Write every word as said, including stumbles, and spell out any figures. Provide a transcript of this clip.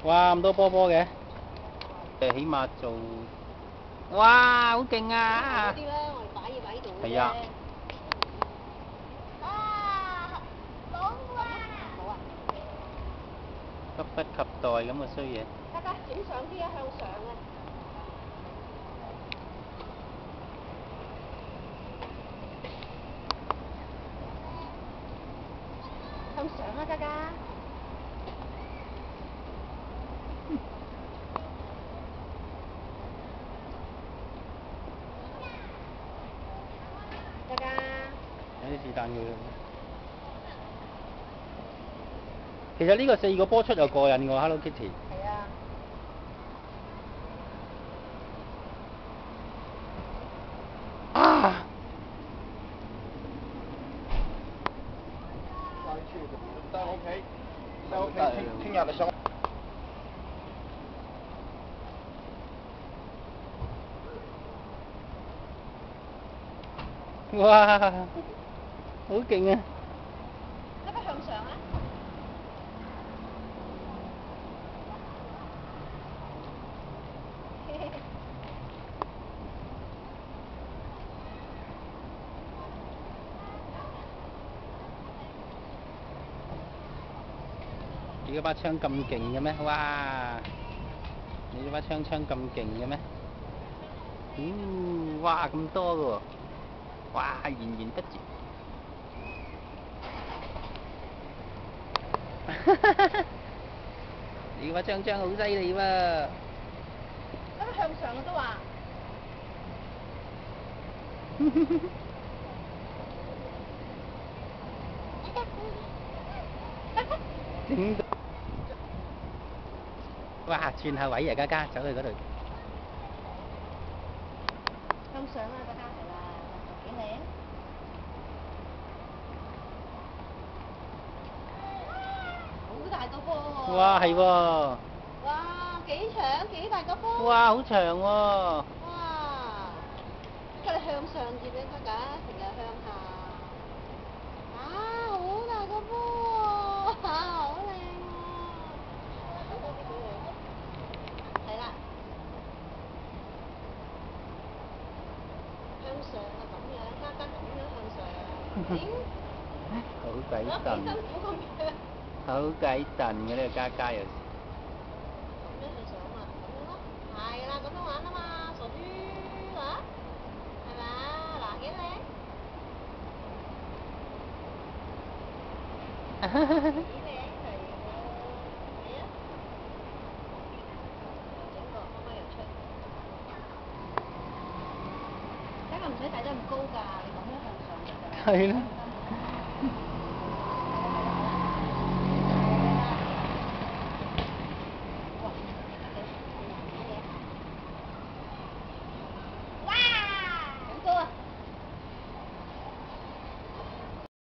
哇，咁多波波嘅，誒，起碼做，哇，好勁啊！ 嗰啲啦，我哋擺嘢擺喺度嘅啫。 係啊。 啊！冇啊！冇啊！ 急不及待咁嘅衰嘢。 得得，整上啲啊，向上啊！向上啊，嘉嘉！嘉嘉！ 有啲是但佢。其實呢個四個波出又過癮喎 ，Hello Kitty。 係啊。 啊！ 在屋企，在屋企聽聽日嚟上。 哇！好勁啊！ 得唔得向上啊？ 你嗰把槍咁勁嘅咩？哇！你嗰把槍槍咁勁嘅咩？嗯，哇咁多嘅喎！哇，源源不絕。你嗰把槍槍好犀利喎！ 得唔得向上啊都話？ 整到哇！轉下位啊，嘉嘉，走去嗰度。 向上啊，嘉嘉係啦，幾靚！好大個波喎！ 哇，係喎！ 哇，幾長幾大個波！ 哇，好長喎！ 哇！佢哋向上至俾嘉嘉，成日向下。啊，好大個波喎！嚇，好靚喎！俾多啲俾佢。係啦。向上啊，咁樣，嘉嘉咁樣向上。咦？ 好鬼我幾燉， 辛苦咁樣。 好鬼燉嘅呢個嘉嘉又。 咁樣向上啊，咁樣咯。係啦，咁樣玩啊嘛，傻豬啊！係咪啊？嗱，幾靚？幾靚係喎，係啊。整個可唔可以又出？嘉嘉唔使帶得咁高㗎，你咁樣向上得㗎啦。 係咯。